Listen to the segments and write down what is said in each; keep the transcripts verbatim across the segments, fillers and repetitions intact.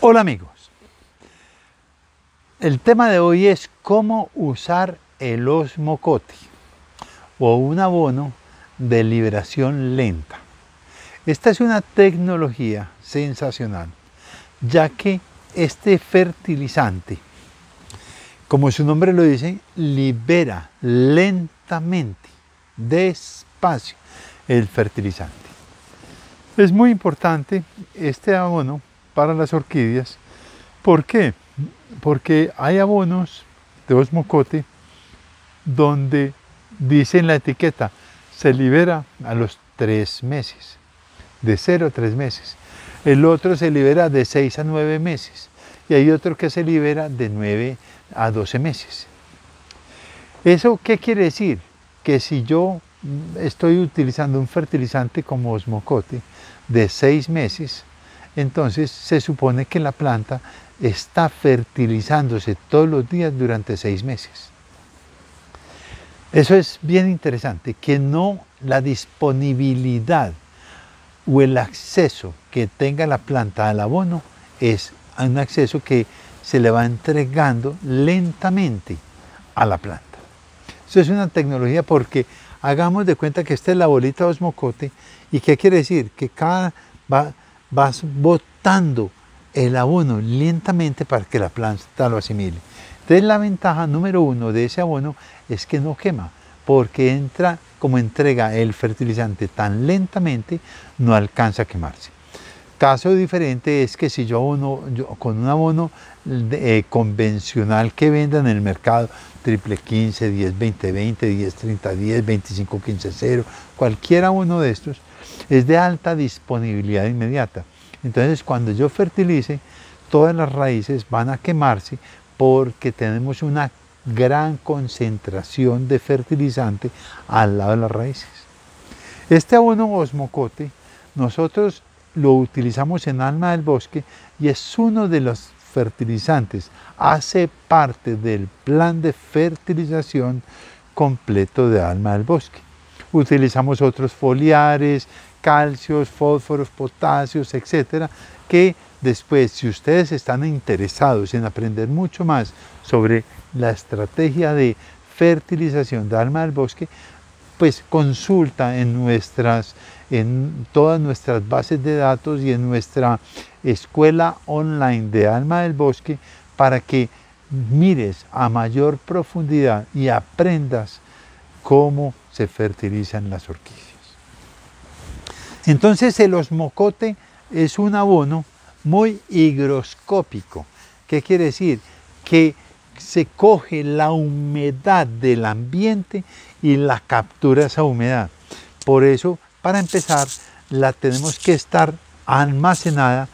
Hola amigos, el tema de hoy es cómo usar el osmocote o un abono de liberación lenta. Esta es una tecnología sensacional, ya que este fertilizante, como su nombre lo dice, libera lentamente, despacio, el fertilizante. Es muy importante este abono para las orquídeas. ¿Por qué? Porque hay abonos de osmocote donde dice en la etiqueta se libera a los tres meses, de cero a tres meses. El otro se libera de seis a nueve meses y hay otro que se libera de nueve a doce meses. ¿Eso qué quiere decir? Que si yo estoy utilizando un fertilizante como osmocote de seis meses, entonces se supone que la planta está fertilizándose todos los días durante seis meses. Eso es bien interesante, que no la disponibilidad o el acceso que tenga la planta al abono es un acceso que se le va entregando lentamente a la planta. Eso es una tecnología porque hagamos de cuenta que esta es la bolita de osmocote. ¿Y qué quiere decir? Que cada va, vas botando el abono lentamente para que la planta lo asimile. Entonces la ventaja número uno de ese abono es que no quema, porque entra, como entrega el fertilizante tan lentamente, no alcanza a quemarse. Caso diferente es que si yo abono yo, con un abono eh, convencional que venda en el mercado, triple quince, diez, veinte, veinte, diez, treinta, diez, veinticinco, quince, cero, cualquier abono de estos, es de alta disponibilidad inmediata. Entonces cuando yo fertilice, todas las raíces van a quemarse porque tenemos una gran concentración de fertilizante al lado de las raíces. Este abono osmocote nosotros lo utilizamos en Alma del Bosque y es uno de los fertilizantes, hace parte del plan de fertilización completo de Alma del Bosque. Utilizamos otros foliares, calcios, fósforos, potasios, etcétera, que después, si ustedes están interesados en aprender mucho más sobre la estrategia de fertilización de Alma del Bosque, pues consulta en nuestras, en todas nuestras bases de datos y en nuestra escuela online de Alma del Bosque para que mires a mayor profundidad y aprendas cómo se fertilizan las orquídeas. Entonces el osmocote es un abono muy higroscópico. ¿Qué quiere decir? Que se coge la humedad del ambiente y la captura esa humedad. Por eso, para empezar, la tenemos que estar almacenada,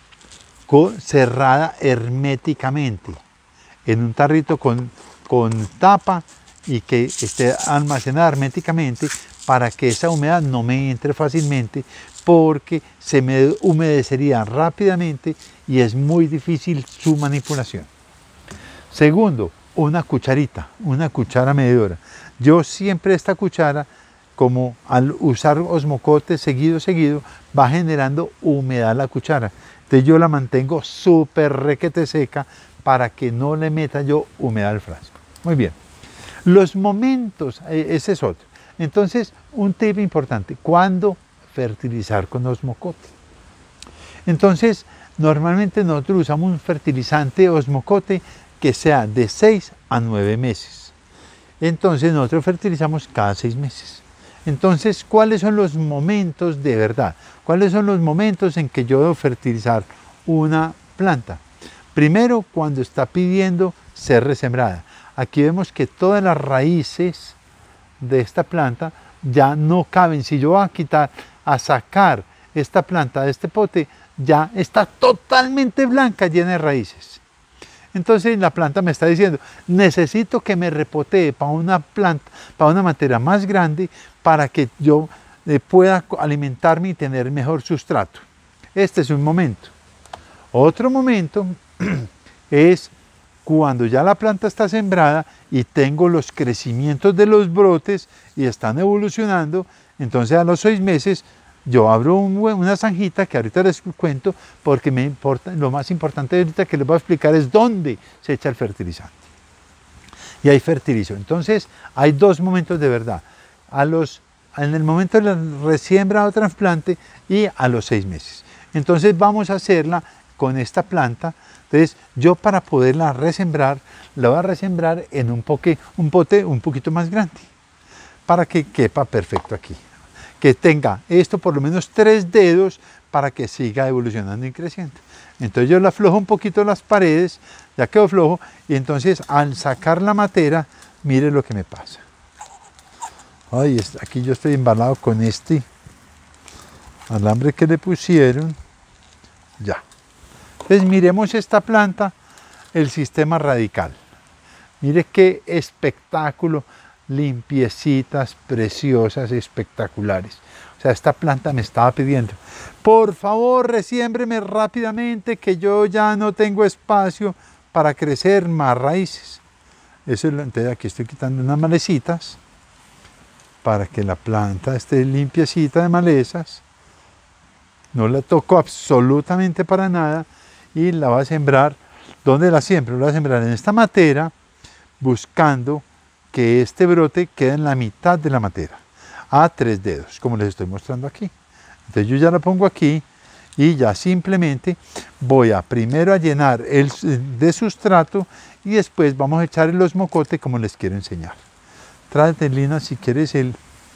cerrada herméticamente, en un tarrito con, con tapa y que esté almacenada herméticamente para que esa humedad no me entre fácilmente, porque se me humedecería rápidamente y es muy difícil su manipulación. Segundo, una cucharita, una cuchara medidora. Yo siempre esta cuchara, como al usar osmocote seguido, seguido, va generando humedad a la cuchara. Entonces yo la mantengo súper requete seca para que no le meta yo humedad al frasco. Muy bien. Los momentos, ese es otro. Entonces, un tip importante, ¿cuándo fertilizar con osmocote? Entonces, normalmente nosotros usamos un fertilizante osmocote que sea de seis a nueve meses. Entonces, nosotros fertilizamos cada seis meses. Entonces, ¿cuáles son los momentos de verdad? ¿Cuáles son los momentos en que yo debo fertilizar una planta? Primero, cuando está pidiendo ser resembrada. Aquí vemos que todas las raíces de esta planta ya no caben. Si yo voy a quitar, a sacar esta planta de este pote, ya está totalmente blanca, llena de raíces. Entonces la planta me está diciendo, necesito que me repotee para una planta, para una materia más grande, para que yo eh, pueda alimentarme y tener mejor sustrato. Este es un momento. Otro momento es cuando ya la planta está sembrada y tengo los crecimientos de los brotes y están evolucionando, entonces a los seis meses yo abro un, una zanjita que ahorita les cuento, porque me importa, lo más importante ahorita que les voy a explicar es dónde se echa el fertilizante. Y ahí fertilizo. Entonces hay dos momentos de verdad. A los, en el momento de la resiembra o trasplante y a los seis meses. Entonces vamos a hacerla con esta planta. Entonces yo para poderla resembrar, la voy a resembrar en un, poque, un pote un poquito más grande, para que quepa perfecto aquí. Que tenga esto por lo menos tres dedos para que siga evolucionando y creciendo. Entonces yo la aflojo un poquito las paredes, ya quedó flojo, y entonces al sacar la matera, mire lo que me pasa. Ay, aquí yo estoy embalado con este alambre que le pusieron. Ya. Entonces miremos esta planta, el sistema radical. Mire qué espectáculo, limpiecitas, preciosas, espectaculares. O sea, esta planta me estaba pidiendo, por favor, resiémbreme rápidamente que yo ya no tengo espacio para crecer más raíces. Eso es lo, entonces aquí estoy quitando unas malecitas para que la planta esté limpiecita de malezas. No la toco absolutamente para nada y la voy a sembrar. ¿Dónde la siembro? La voy a sembrar en esta matera, buscando que este brote quede en la mitad de la matera, a tres dedos, como les estoy mostrando aquí. Entonces yo ya la pongo aquí y ya simplemente voy a primero a llenar el de sustrato y después vamos a echar el osmocote como les quiero enseñar. Tráete, Lina, si quieres el...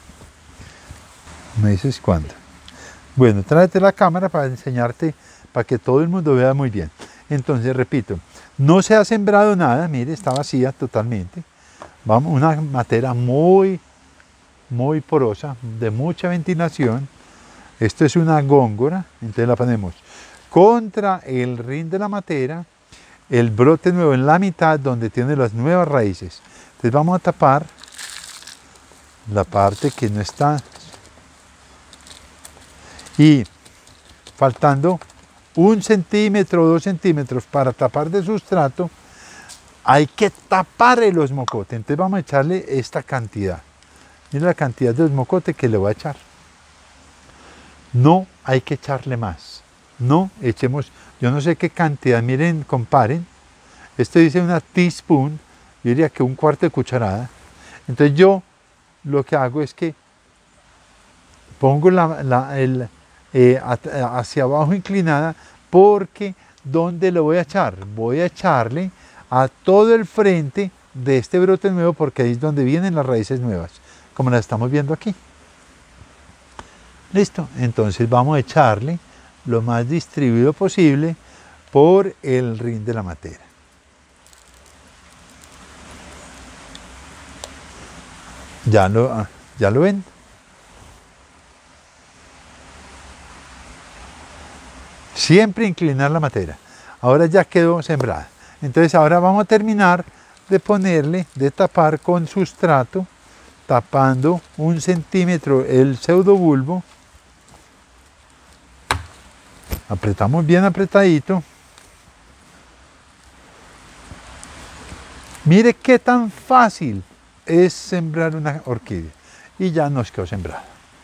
¿Me dices cuándo? Bueno, tráete la cámara para enseñarte, para que todo el mundo vea muy bien. Entonces, repito, no se ha sembrado nada, mire, está vacía totalmente. Vamos, una matera muy, muy porosa, de mucha ventilación. Esto es una góngora, entonces la ponemos contra el rin de la matera, el brote nuevo en la mitad donde tiene las nuevas raíces. Entonces vamos a tapar la parte que no está y faltando un centímetro o dos centímetros para tapar de sustrato, hay que tapar el osmocote. Entonces vamos a echarle esta cantidad. Mira la cantidad de osmocote que le voy a echar. No hay que echarle más. No echemos, yo no sé qué cantidad, miren, comparen. Esto dice una teaspoon, yo diría que un cuarto de cucharada. Entonces yo lo que hago es que pongo la, la, el, eh, hacia abajo inclinada, porque ¿dónde lo voy a echar? Voy a echarle a todo el frente de este brote nuevo, porque ahí es donde vienen las raíces nuevas, como las estamos viendo aquí. Listo, entonces vamos a echarle lo más distribuido posible por el rin de la matera. ¿Ya lo, ya lo ven? Siempre inclinar la matera. Ahora ya quedó sembrada. Entonces ahora vamos a terminar de ponerle, de tapar con sustrato, tapando un centímetro el pseudobulbo. Apretamos bien apretadito. Mire qué tan fácil es sembrar una orquídea. Y ya nos quedó sembrada.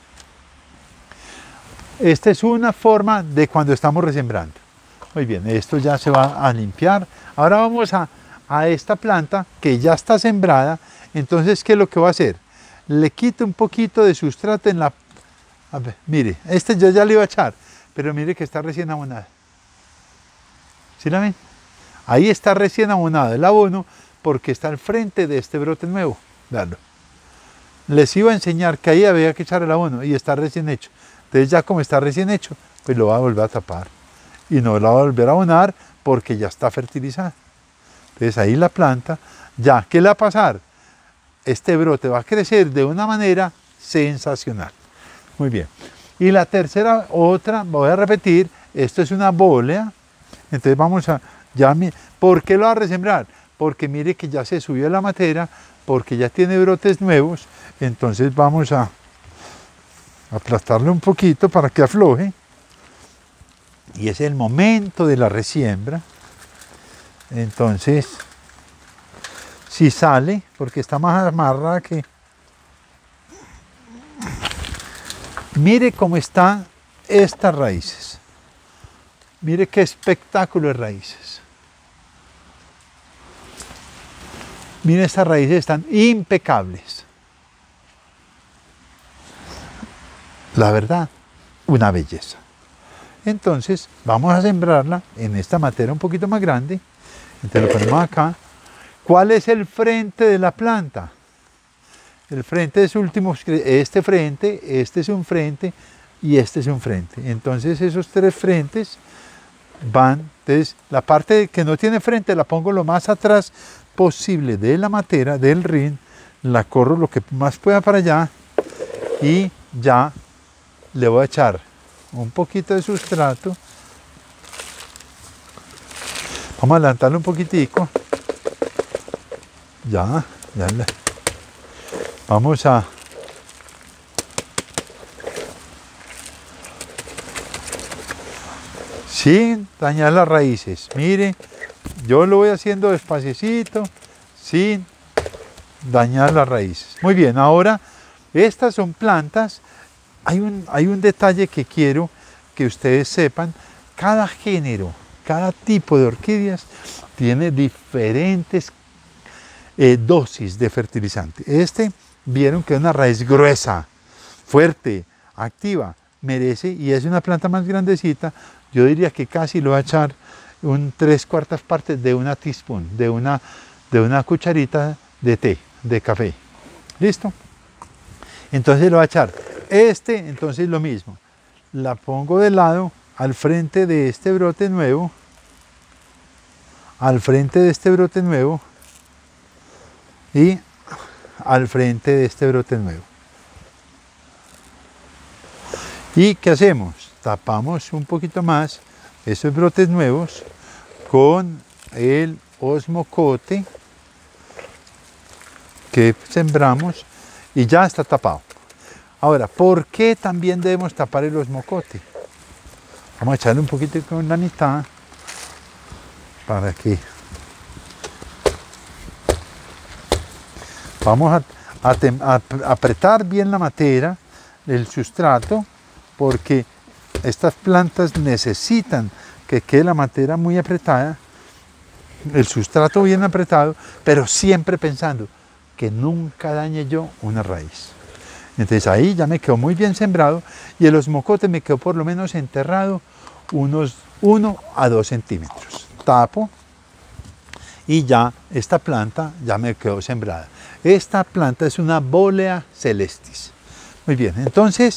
Esta es una forma de cuando estamos resembrando. Muy bien, esto ya se va a limpiar. Ahora vamos a, a esta planta que ya está sembrada. Entonces, ¿qué es lo que voy a hacer? Le quito un poquito de sustrato en la... A ver, mire, este yo ya le iba a echar, pero mire que está recién abonada. ¿Sí la ven? Ahí está recién abonado el abono porque está al frente de este brote nuevo. Veanlo. Les iba a enseñar que ahí había que echar el abono y está recién hecho. Entonces ya como está recién hecho, pues lo va a volver a tapar. Y no la va a volver a abonar porque ya está fertilizada. Entonces ahí la planta, ya, ¿qué le va a pasar? Este brote va a crecer de una manera sensacional. Muy bien. Y la tercera, otra, voy a repetir, esto es una bólea. Entonces vamos a, ya, ¿por qué lo va a resembrar? Porque mire que ya se subió la matera, porque ya tiene brotes nuevos. Entonces vamos a aplastarle un poquito para que afloje. Y es el momento de la resiembra. Entonces, si sale, porque está más amarrada que... Mire cómo están estas raíces. Mire qué espectáculo de raíces. Mire, estas raíces están impecables. La verdad, una belleza. Entonces, vamos a sembrarla en esta materia un poquito más grande. Entonces lo ponemos acá. ¿Cuál es el frente de la planta? El frente es último, este frente, este es un frente y este es un frente. Entonces esos tres frentes van, entonces la parte que no tiene frente la pongo lo más atrás posible de la materia, del rin, la corro lo que más pueda para allá y ya le voy a echar un poquito de sustrato. Vamos a adelantarlo un poquitico. Ya, ya le... Vamos a... Sin dañar las raíces. Mire, yo lo voy haciendo despacito, sin dañar las raíces. Muy bien, ahora estas son plantas. Hay un, hay un detalle que quiero que ustedes sepan. Cada género, cada tipo de orquídeas tiene diferentes eh, dosis de fertilizante. Este, vieron que es una raíz gruesa, fuerte, activa, merece, y es una planta más grandecita. Yo diría que casi lo va a echar un tres cuartas partes de una teaspoon, de una, de una cucharita de té, de café. ¿Listo? Entonces lo va a echar. Este, entonces lo mismo. La pongo de lado, al frente de este brote nuevo, al frente de este brote nuevo y al frente de este brote nuevo. ¿Y qué hacemos? Tapamos un poquito más esos brotes nuevos con el osmocote que sembramos y ya está tapado. Ahora, ¿por qué también debemos tapar el osmocote? Vamos a echarle un poquito con la mitad para que vamos a, a, a apretar bien la materia, el sustrato, porque estas plantas necesitan que quede la materia muy apretada, el sustrato bien apretado, pero siempre pensando que nunca dañe yo una raíz. Entonces ahí ya me quedó muy bien sembrado y el osmocote me quedó por lo menos enterrado unos uno a dos centímetros. Tapo y ya esta planta ya me quedó sembrada. Esta planta es una Bolea celestis. Muy bien, entonces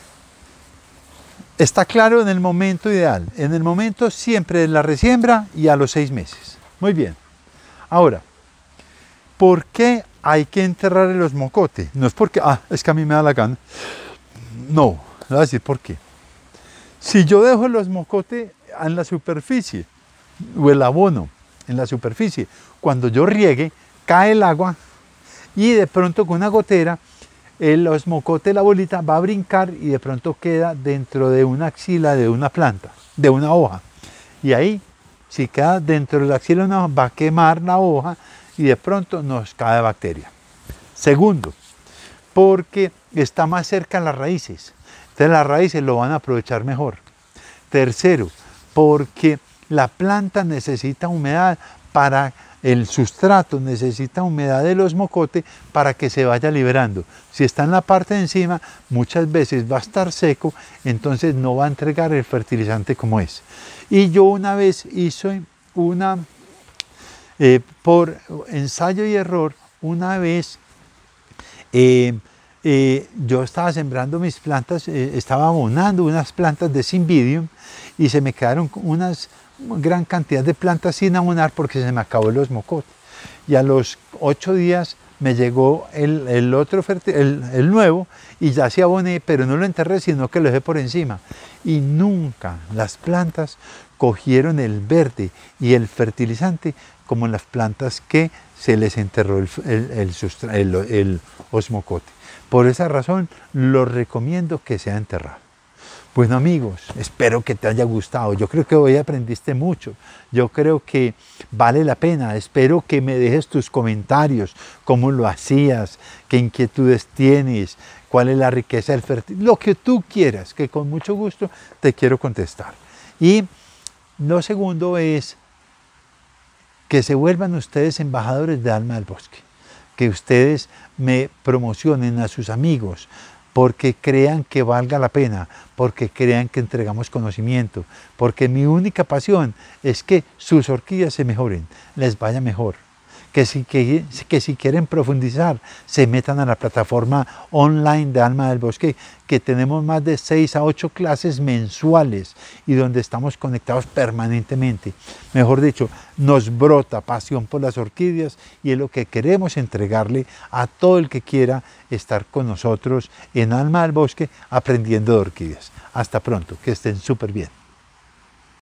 está claro en el momento ideal. En el momento siempre de la resiembra y a los seis meses. Muy bien. Ahora, ¿por qué hay que enterrar el osmocote? No es porque, ah, es que a mí me da la gana. No, le voy a decir por qué. Si yo dejo el osmocote en la superficie, o el abono en la superficie, cuando yo riegue, cae el agua y de pronto con una gotera, el osmocote, la bolita, va a brincar y de pronto queda dentro de una axila de una planta, de una hoja. Y ahí, si queda dentro de la axila de una hoja, va a quemar la hoja y de pronto nos cae bacteria. Segundo, porque está más cerca a las raíces. Entonces las raíces lo van a aprovechar mejor. Tercero, porque la planta necesita humedad para el sustrato, necesita humedad del osmocote para que se vaya liberando. Si está en la parte de encima, muchas veces va a estar seco, entonces no va a entregar el fertilizante como es. Y yo una vez hice una, eh, por ensayo y error, una vez eh, eh, yo estaba sembrando mis plantas, eh, estaba abonando unas plantas de Cymbidium y se me quedaron unas gran cantidad de plantas sin abonar porque se me acabó el osmocote. Y a los ocho días me llegó el, el otro, el, el nuevo, y ya se aboné, pero no lo enterré, sino que lo dejé por encima. Y nunca las plantas cogieron el verde y el fertilizante como las plantas que se les enterró el, el, el, el, el osmocote. Por esa razón, lo recomiendo que sea enterrado. Bueno amigos, espero que te haya gustado. Yo creo que hoy aprendiste mucho. Yo creo que vale la pena. Espero que me dejes tus comentarios, cómo lo hacías, qué inquietudes tienes, cuál es la riqueza del fertilizante, lo que tú quieras, que con mucho gusto te quiero contestar. Y lo segundo es que se vuelvan ustedes embajadores de Alma del Bosque, que ustedes me promocionen a sus amigos, porque crean que valga la pena, porque crean que entregamos conocimiento, porque mi única pasión es que sus orquídeas se mejoren, les vaya mejor. Que si, que, que si quieren profundizar, se metan a la plataforma online de Alma del Bosque, que tenemos más de seis a ocho clases mensuales y donde estamos conectados permanentemente. Mejor dicho, nos brota pasión por las orquídeas y es lo que queremos entregarle a todo el que quiera estar con nosotros en Alma del Bosque aprendiendo de orquídeas. Hasta pronto, que estén súper bien.